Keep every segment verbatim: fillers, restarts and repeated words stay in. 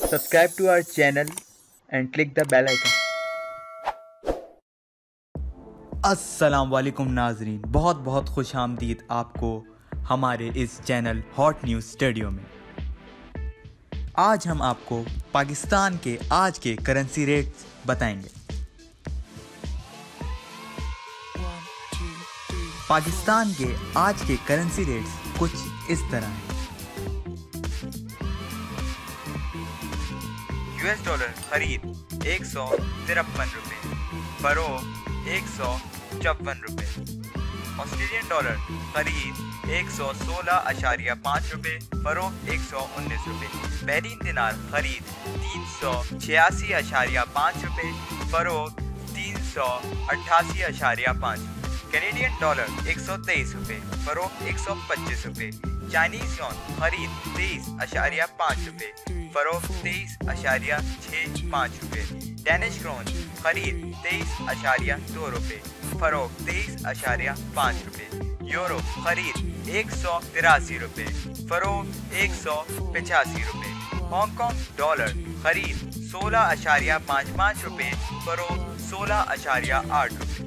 Subscribe to our channel and click the bell icon. अस्सलाम वालेकुम नाजरीन, बहुत बहुत खुश आमदीद आपको हमारे इस चैनल हॉट न्यूज़ स्टूडियो में। आज हम आपको पाकिस्तान के आज के करेंसी रेट्स बताएंगे। पाकिस्तान के आज के करेंसी रेट्स कुछ इस तरह हैं। यूएस डॉलर खरीद एक सौ तिरपन रुपये, फरोख्त एक सौ चौवन रुपये। ऑस्ट्रेलियन डॉलर खरीद एक सौ सोलह अशारिया पाँच रुपये, फरोख्त एक सौ उन्नीस रुपये। बहरीन दिनार खरीद तीन सौ छियासी अशारिया पाँच रुपये, फरोख्त तीन सौ अट्ठासी अशारिया पाँच। कैनेडियन डॉलर एक सौ तेईस रुपये, फरोख्त एक सौ पच्चीस रुपये। चाइनीज योन खरीद तेईस अशारिया पाँच रुपये, फरोख्त तेईस अशारिया छः पाँच रुपये। डैनिश क्रोन खरीद तेईस अशारिया दो रुपये, फरोख्त तेईस अशारिया पाँच रुपये। यूरो खरीद एक सौ तिरासी रुपये, फरोख्त एक सौ पचासी रुपये। हांगकॉन्ग डॉलर खरीद सोलह अशारिया पाँच पाँच रुपये, फरोख्त सोलह अशारिया आठ रुपये।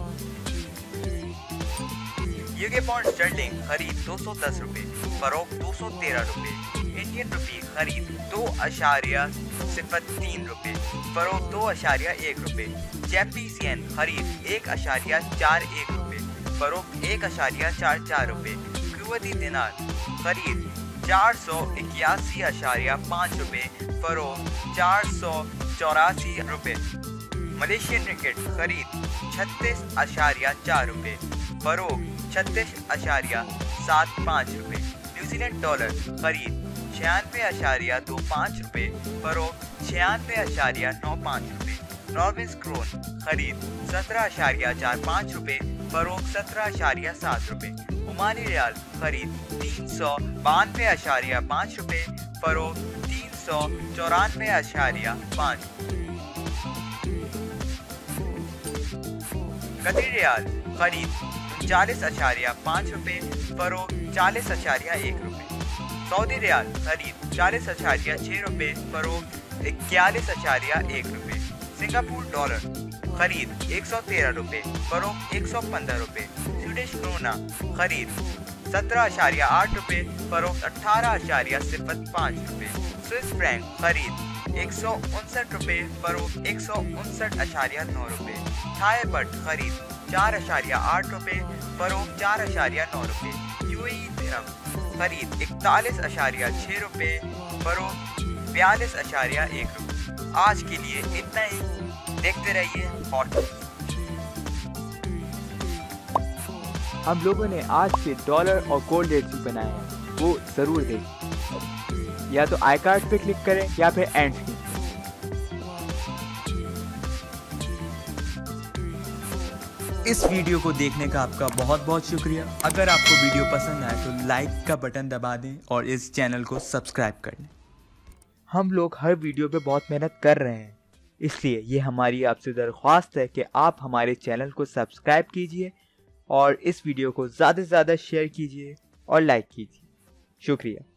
यूके पाउंड स्टर्लिंग खरीद दो सौ दस रुपये, फरोख्त दो सौ तेरह रुपये। इंडियन रुपये खरीद दो अशारिया सिफर तीन रुपये, फरोख्त दो अशारिया एक रुपये। जैपनीज येन खरीद एक अशारिया चार एक रुपये, फरोख्त एक अशारिया चार चार रुपये। कुवैती दिनार खरीद चार सौ इक्यासी अशारिया पाँच रुपये, फरोख्त चार सौ चौरासी रुपये। मलेशियन रिंगिट खरीद छत्तीस अशारिया चार रुपये, फरोख्त छत्तीस अशारिया सात पाँच रुपये। न्यूजीलैंड डॉलर खरीद छियानवे अशारिया दो पाँच रुपये, फरोख्त छियानवे अशारिया नौ पाँच रुपये। नॉर्वेज क्रोन खरीद सत्रह अशारिया चार पाँच रुपये, फरोख्त सत्रह अशारिया सात रुपये। ओमानी रियाल खरीद तीन सौ बानवे अशारिया पाँच रुपये, फरोख्त तीन सौ चौरानवे अशारिया पाँच। कतरी रियाल खरीद चालीस अशारिया पाँच रुपये, फरोख्त चालीस अशारिया एक रुपये। सऊदी रियाल खरीद चालीस अशारिया छः रुपये, फरोख्त इक्यालीस अशारिया एक रुपये। सिंगापुर डॉलर खरीद एक सौ तेरह रुपये, फरोख्त एक सौ पंद्रह रुपये। स्वीडिश क्रोना खरीद सत्रह अशारिया आठ रुपये, फरोख्त अठारह अशारिया सिफर पाँच रुपये। स्विस फ्रैंक खरीद एक सौ उनसठ रुपये, फरोख्त एक सौ उनसठ अशारिया नौ रुपये। थाई बट खरीद चार अशारिया आठ रुपये, फरोख्त चार अशारिया नौ रुपये। यूएई दिरहम खरीद इकतालीस अशारिया छः रुपये, फरोख्त बयालीस अशारिया एक रुपये। आज के लिए इतना ही, देखते रहिए हॉट। हम लोगों ने आज के डॉलर और गोल्ड रेट्स भी बनाए हैं, वो ज़रूर देखें। या तो आई कार्ड पे क्लिक करें या फिर एंड पे। इस वीडियो को देखने का आपका बहुत बहुत शुक्रिया। अगर आपको वीडियो पसंद आए तो लाइक का बटन दबा दें और इस चैनल को सब्सक्राइब कर लें। हम लोग हर वीडियो पे बहुत मेहनत कर रहे हैं, इसलिए ये हमारी आपसे दरख्वास्त है कि आप हमारे चैनल को सब्सक्राइब कीजिए और इस वीडियो को ज़्यादा से ज़्यादा शेयर कीजिए और लाइक कीजिए। शुक्रिया।